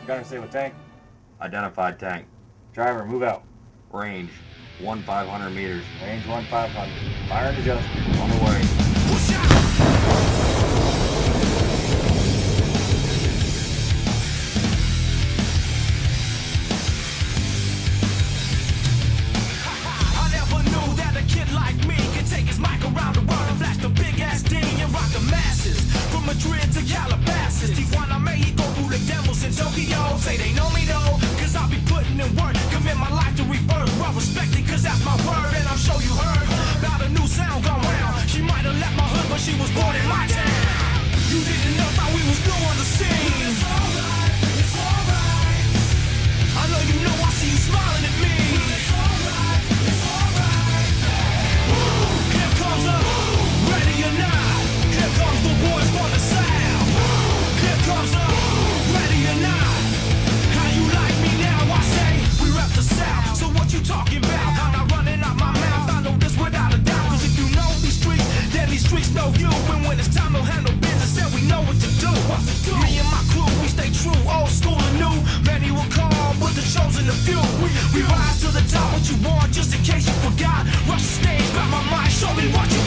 Gunner, stay with tank. Identified tank. Driver, move out. Range 1,500 meters. Range 1,500. Fire and adjust. On the way. Push out! Madrid to Calabasas, Tijuana, Mexico, through the devils in Tokyo. Say they know me though, cause I'll be putting in work. Commit my life to rebirth. Well respected, cause that's my word. And I'm sure you heard about a new sound gone round. She might have left my hood, but she was born in my town. You didn't know, thought we was new on the scene. It's alright, it's alright. I know you know, I see you smiling at me. It's alright, it's alright. Here comes the ready or not. Here comes the boys for the sound. Here comes the ready or not. How you like me now? I say we rep the South. So what you talking about? I'm not running out my mouth. I know this without a doubt. Cause if you know these streets, then these streets know you. And when it's time to handle business, then we know what to do. Me and my crew, we stay true, old school and new. Many will call, but the chosen the few. We rise to the top. What you want, just in case you forgot. Rush the stage, grab my mic, show me what you